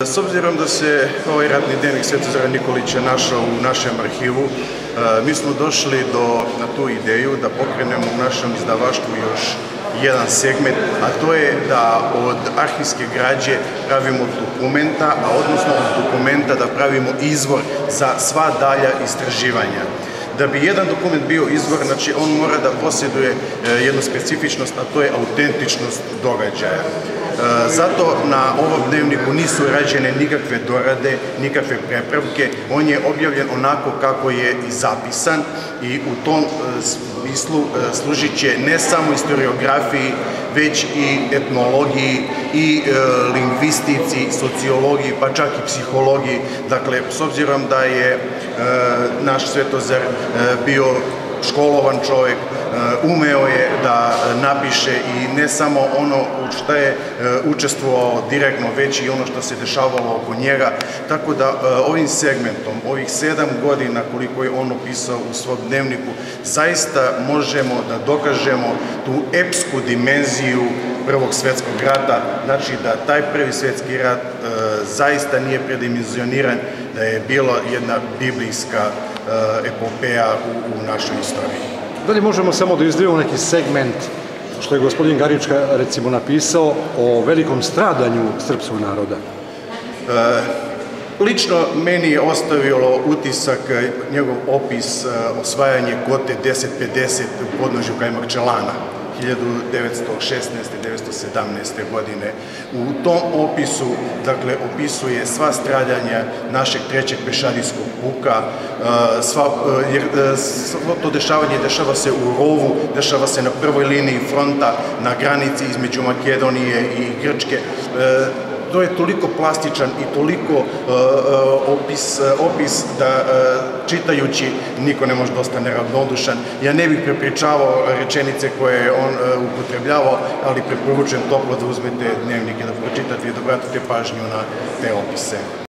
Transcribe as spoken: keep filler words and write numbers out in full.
S obzirom da se ovaj ratni dnevnik Svetozara Nikolića našao u našem arhivu, mi smo došli do, na tu ideju da pokrenemo u našem izdavaštvu još jedan segment, a to je da od arhivske građe pravimo dokumenta, a odnosno od dokumenta da pravimo izvor za sva dalja istraživanja. Da bi jedan dokument bio izvor, znači on mora da posjeduje jednu specifičnost, a to je autentičnost događaja. Zato na ovom dnevniku nisu rađene nikakve dorade, nikakve prepravke, on je objavljen onako kako je i zapisan i u tom smislu služit će ne samo historiografiji, već i etnologiji, i lingvistici, sociologiji, pa čak i psihologiji. Dakle, s obzirom da je naš Svetozar bio školovan čovjek, umeo je da napiše i ne samo ono u što je učestvovao direktno, već i ono što se dešavalo oko njega. Tako da ovim segmentom, ovih sedam godina koliko je on opisao u svom dnevniku, zaista možemo da dokažemo tu epsku dimenziju Prvog svjetskog rata, znači da taj Prvi svjetski rat zaista nije predimenzioniran, da je bila jedna biblijska epopeja u našoj istoriji. Da li možemo samo da izdvojimo neki segment što je gospodin Garička recimo napisao o velikom stradanju srpskog naroda? Lično meni je ostavilo utisak njegov opis osvajanje Gote deset pedeset u podnožju Kajmakčalana hiljadu devetsto šesnaeste do devetsto sedamnaeste. godine. U tom opisu, dakle, opisuje sva stradanja našeg trećeg pešadijskog puka, jer svo to dešavanje dešava se u rovu, dešava se na prvoj liniji fronta, na granici između Makedonije i Grčke. To je toliko plastičan i toliko opis da čitajući niko ne može da ostane ravnodušan. Ja ne bih prepričavao rečenice koje je on upotrebljavao, ali preporučujem toplo da uzmete dnevnike, da pročitate i da obratite pažnju na te opise.